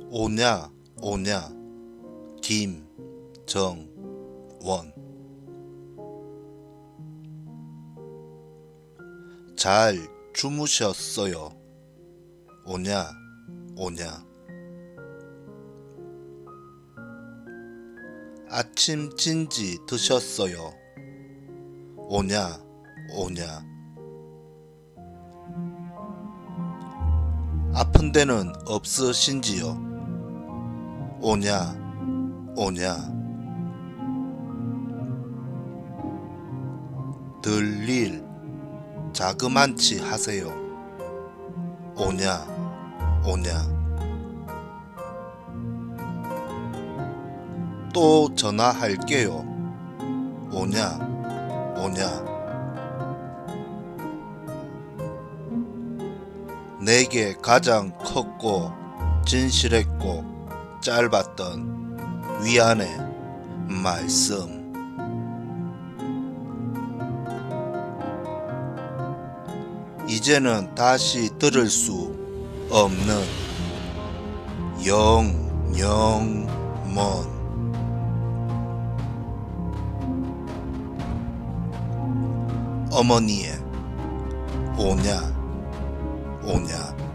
오냐 오냐 김정원. 잘 주무셨어요? 오냐 오냐. 아침 진지 드셨어요? 오냐 오냐. 아픈 데는 없으신지요? 오냐 오냐. 들릴 자그만치 하세요. 오냐 오냐. 또 전화할게요. 오냐 오냐. 내게 가장 컸고 진실했고 짧았던 위안의 말씀. 이제는 다시 들을 수 없는 영영먼 어머니의 오냐 오냐.